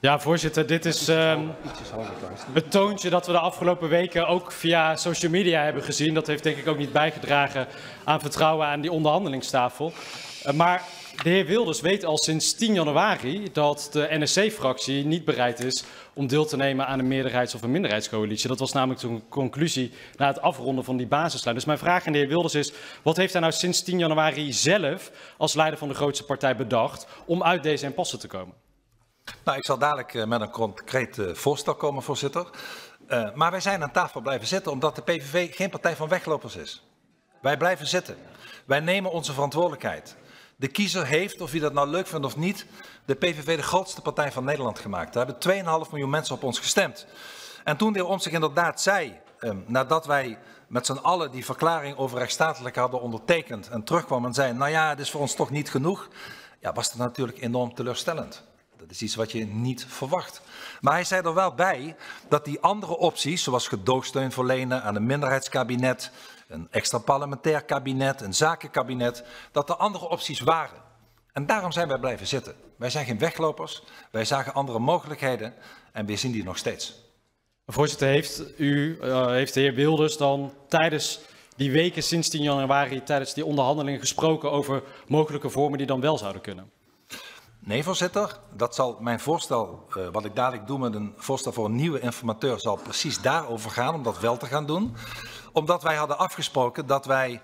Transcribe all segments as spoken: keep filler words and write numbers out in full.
Ja, voorzitter, dit is uh, het toontje dat we de afgelopen weken ook via social media hebben gezien. Dat heeft denk ik ook niet bijgedragen aan vertrouwen aan die onderhandelingstafel. Uh, maar de heer Wilders weet al sinds tien januari dat de N S C-fractie niet bereid is om deel te nemen aan een meerderheids- of een minderheidscoalitie. Dat was namelijk de conclusie na het afronden van die basislijn. Dus mijn vraag aan de heer Wilders is, wat heeft hij nou sinds tien januari zelf als leider van de grootste partij bedacht om uit deze impasse te komen? Nou, ik zal dadelijk uh, met een concreet uh, voorstel komen, voorzitter. Uh, maar wij zijn aan tafel blijven zitten omdat de P V V geen partij van weglopers is. Wij blijven zitten. Wij nemen onze verantwoordelijkheid. De kiezer heeft, of wie dat nou leuk vindt of niet, de P V V de grootste partij van Nederland gemaakt. Daar hebben twee komma vijf miljoen mensen op ons gestemd. En toen de heer Omtzigt inderdaad zei, um, nadat wij met z'n allen die verklaring over rechtsstatelijkheid hadden ondertekend en terugkwam en zei, nou ja, het is voor ons toch niet genoeg, ja, was dat natuurlijk enorm teleurstellend. Dat is iets wat je niet verwacht. Maar hij zei er wel bij dat die andere opties, zoals gedoogsteun verlenen aan een minderheidskabinet, een extra parlementair kabinet, een zakenkabinet, dat er andere opties waren. En daarom zijn wij blijven zitten. Wij zijn geen weglopers, wij zagen andere mogelijkheden en we zien die nog steeds. Voorzitter, heeft, u, uh, heeft de heer Wilders dan tijdens die weken sinds tien januari, tijdens die onderhandelingen gesproken over mogelijke vormen die dan wel zouden kunnen? Nee, voorzitter. Dat zal mijn voorstel, uh, wat ik dadelijk doe met een voorstel voor een nieuwe informateur, zal precies daarover gaan, om dat wel te gaan doen. Omdat wij hadden afgesproken dat wij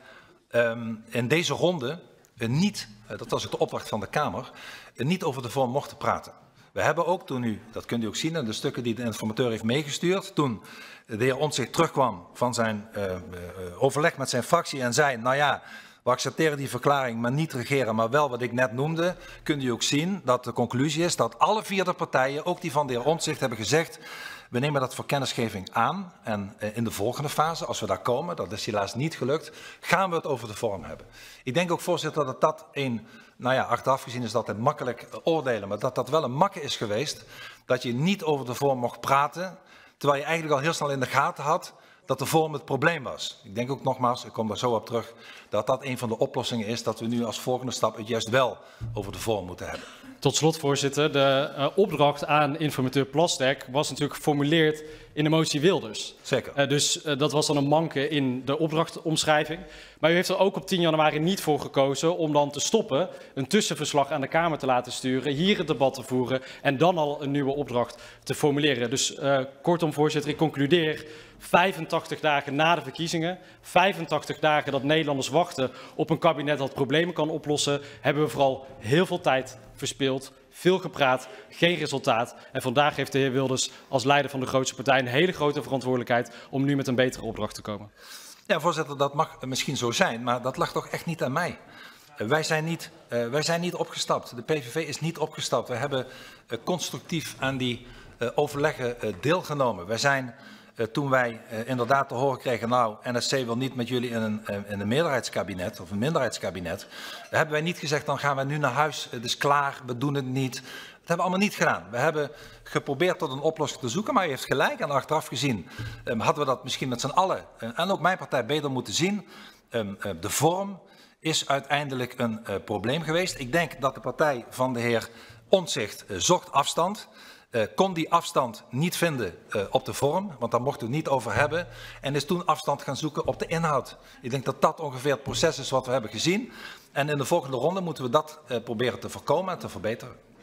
um, in deze ronde uh, niet, uh, dat was ook de opdracht van de Kamer, uh, niet over de vorm mochten praten. We hebben ook toen u, dat kunt u ook zien in de stukken die de informateur heeft meegestuurd, toen de heer Omtzigt terugkwam van zijn uh, uh, overleg met zijn fractie en zei, nou ja, we accepteren die verklaring, maar niet regeren, maar wel wat ik net noemde, kunt u ook zien dat de conclusie is dat alle vier de partijen, ook die van de heer Omtzigt, hebben gezegd, we nemen dat voor kennisgeving aan en in de volgende fase, als we daar komen, dat is helaas niet gelukt, gaan we het over de vorm hebben. Ik denk ook, voorzitter, dat dat een, nou ja, achteraf gezien is dat altijd makkelijk oordelen, maar dat dat wel een makke is geweest, dat je niet over de vorm mocht praten, terwijl je eigenlijk al heel snel in de gaten had dat de vorm het probleem was. Ik denk ook nogmaals, ik kom daar zo op terug, dat dat een van de oplossingen is dat we nu als volgende stap het juist wel over de vorm moeten hebben. Tot slot, voorzitter, de uh, opdracht aan informateur Plasterk was natuurlijk geformuleerd in de motie Wilders. Zeker. Uh, dus uh, dat was dan een manke in de opdrachtomschrijving. Maar u heeft er ook op tien januari niet voor gekozen om dan te stoppen, een tussenverslag aan de Kamer te laten sturen, hier het debat te voeren en dan al een nieuwe opdracht te formuleren. Dus uh, kortom, voorzitter, ik concludeer, vijfentachtig dagen na de verkiezingen, vijfentachtig dagen dat Nederlanders wachten op een kabinet dat problemen kan oplossen, hebben we vooral heel veel tijd verspeeld, veel gepraat, geen resultaat. En vandaag heeft de heer Wilders als leider van de grootste partij een hele grote verantwoordelijkheid om nu met een betere opdracht te komen. Ja, voorzitter, dat mag misschien zo zijn, maar dat lag toch echt niet aan mij. Uh, wij, zijn niet, uh, wij zijn niet opgestapt. De P V V is niet opgestapt. We hebben uh, constructief aan die uh, overleggen uh, deelgenomen. Wij zijn, uh, toen wij uh, inderdaad te horen kregen, nou, N S C wil niet met jullie in een, uh, in een meerderheidskabinet of een minderheidskabinet, dan hebben wij niet gezegd, dan gaan we nu naar huis, het is klaar, we doen het niet. Dat hebben we allemaal niet gedaan. We hebben geprobeerd tot een oplossing te zoeken, maar u heeft gelijk. En achteraf gezien um, hadden we dat misschien met z'n allen, uh, en ook mijn partij, beter moeten zien. Um, uh, de vorm is uiteindelijk een uh, probleem geweest. Ik denk dat de partij van de heer Omtzigt uh, zocht afstand. Uh, kon die afstand niet vinden uh, op de vorm, want daar mochten we het niet over hebben. En is toen afstand gaan zoeken op de inhoud. Ik denk dat dat ongeveer het proces is wat we hebben gezien. En in de volgende ronde moeten we dat uh, proberen te voorkomen en te verbeteren.